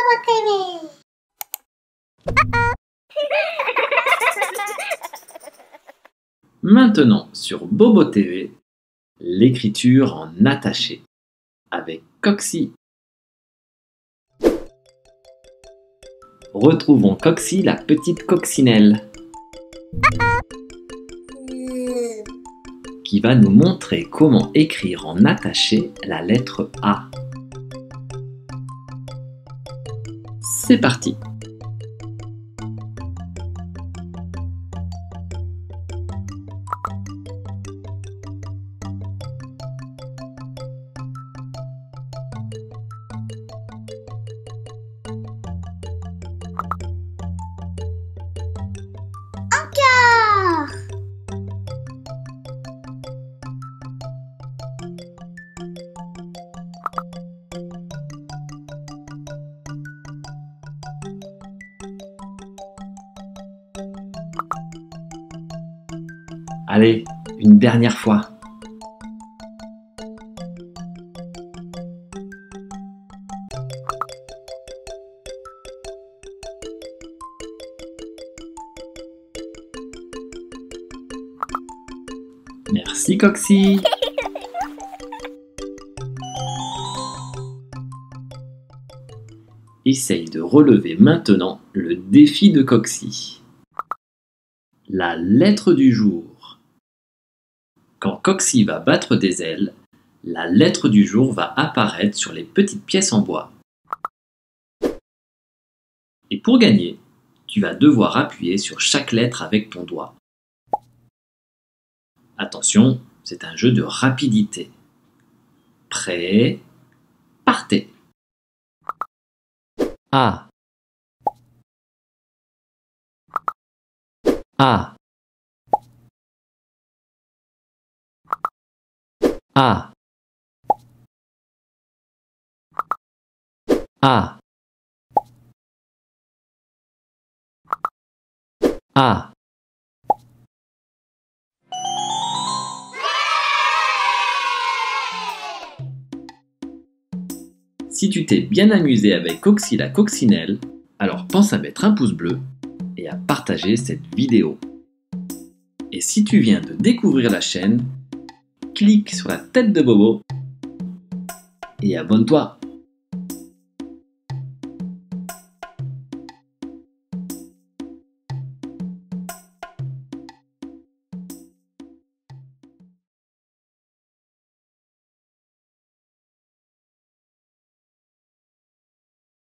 Bobo TV. Maintenant sur Bobo TV, l'écriture en attaché avec Coxy. Retrouvons Coxy, la petite coccinelle, qui va nous montrer comment écrire en attaché la lettre A. C'est parti! Encore. Allez, une dernière fois. Merci Coxy. Essaye de relever maintenant le défi de Coxy. La lettre du jour. Quand Coxy va battre des ailes, la lettre du jour va apparaître sur les petites pièces en bois. Et pour gagner, tu vas devoir appuyer sur chaque lettre avec ton doigt. Attention, c'est un jeu de rapidité. Prêt? Partez! A. A. A. A. A. Si tu t'es bien amusé avec Coxy la coccinelle, alors pense à mettre un pouce bleu et à partager cette vidéo. Et si tu viens de découvrir la chaîne, clique sur la tête de Bobo et abonne-toi.